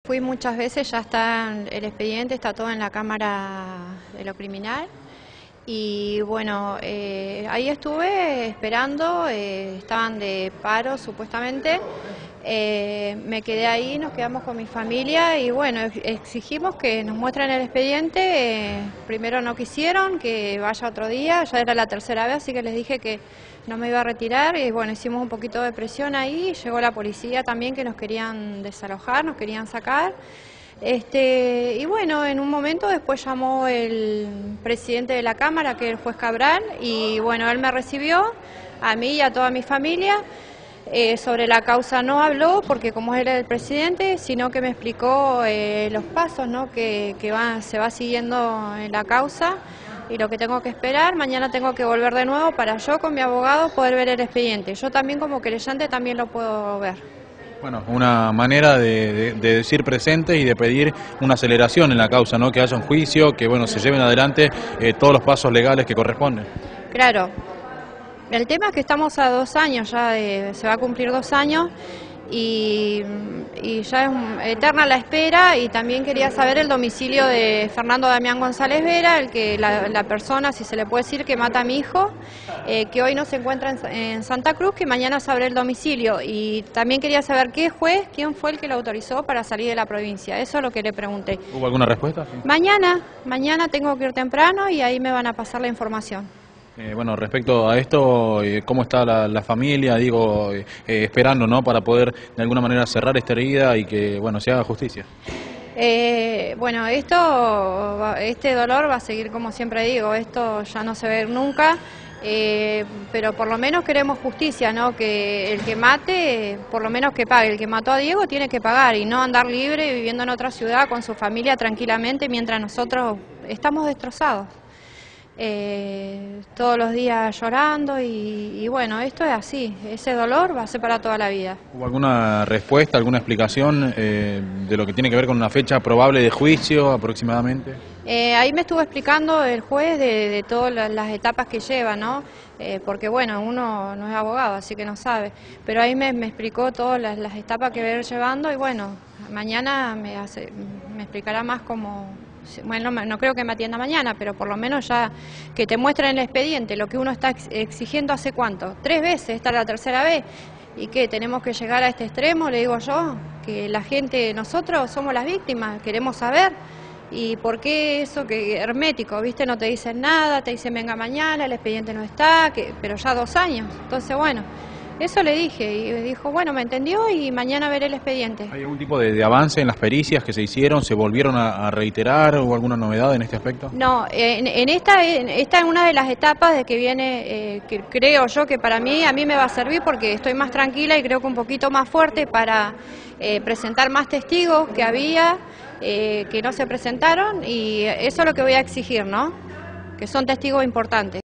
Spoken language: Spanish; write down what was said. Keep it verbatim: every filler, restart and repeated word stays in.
Fui muchas veces, ya está el expediente, está todo en la Cámara de lo Criminal. Y bueno, eh, ahí estuve esperando, eh, estaban de paro supuestamente, eh, me quedé ahí, nos quedamos con mi familia y bueno, exigimos que nos muestren el expediente, eh, primero no quisieron, que vaya otro día, ya era la tercera vez, así que les dije que no me iba a retirar y bueno, hicimos un poquito de presión ahí, llegó la policía también que nos querían desalojar, nos querían sacar. Este, y bueno, en un momento después llamó el presidente de la Cámara, que es el juez Cabral, y bueno, él me recibió, a mí y a toda mi familia. Eh, sobre la causa no habló, porque como él era el presidente, sino que me explicó eh, los pasos, ¿no? que, que va, se va siguiendo en la causa y lo que tengo que esperar. Mañana tengo que volver de nuevo para yo con mi abogado poder ver el expediente. Yo también como querellante también lo puedo ver. Bueno, una manera de, de, de decir presente y de pedir una aceleración en la causa, ¿no? Que haya un juicio, que bueno, se lleven adelante eh, todos los pasos legales que corresponden. Claro, el tema es que estamos a dos años, ya de, se va a cumplir dos años y, y ya es eterna la espera, y también quería saber el domicilio de Fernando Damián González Vera, el que la, la persona, si se le puede decir, que mata a mi hijo, eh, que hoy no se encuentra en, en Santa Cruz, que mañana sabré el domicilio. Y también quería saber qué juez, quién fue el que lo autorizó para salir de la provincia. Eso es lo que le pregunté. ¿Hubo alguna respuesta? Sí. Mañana, mañana tengo que ir temprano y ahí me van a pasar la información. Eh, bueno, respecto a esto, eh, ¿cómo está la, la familia? Digo, eh, eh, esperando, ¿no? Para poder de alguna manera cerrar esta herida y que, bueno, se haga justicia. Eh, bueno, esto, este dolor va a seguir, como siempre digo, esto ya no se ve nunca, eh, pero por lo menos queremos justicia, ¿no? Que el que mate, por lo menos que pague. El que mató a Diego tiene que pagar y no andar libre viviendo en otra ciudad con su familia tranquilamente mientras nosotros estamos destrozados. Eh, todos los días llorando y, y bueno, esto es así, ese dolor va a ser para toda la vida. ¿Hubo alguna respuesta, alguna explicación eh, de lo que tiene que ver con una fecha probable de juicio aproximadamente? Eh, ahí me estuvo explicando el juez de, de todas las etapas que lleva, ¿no? Eh, porque bueno, uno no es abogado, así que no sabe, pero ahí me, me explicó todas las, las etapas que va a ir llevando y bueno, mañana me, hace, me explicará más cómo. Bueno, no, no creo que me atienda mañana, pero por lo menos ya que te muestren el expediente, lo que uno está exigiendo hace cuánto, tres veces, esta es la tercera vez, y que tenemos que llegar a este extremo, le digo yo, que la gente, nosotros somos las víctimas, queremos saber, y por qué eso que hermético, viste, no te dicen nada, te dicen venga mañana, el expediente no está, que, pero ya dos años, entonces bueno. Eso le dije y dijo, bueno, me entendió y mañana veré el expediente. ¿Hay algún tipo de, de avance en las pericias que se hicieron? ¿Se volvieron a, a reiterar? ¿Hubo alguna novedad en este aspecto? No, en, en esta en, esta es una de las etapas de que viene, eh, que creo yo que para mí, a mí me va a servir porque estoy más tranquila y creo que un poquito más fuerte para eh, presentar más testigos que había, eh, que no se presentaron, y eso es lo que voy a exigir, ¿no? Que son testigos importantes.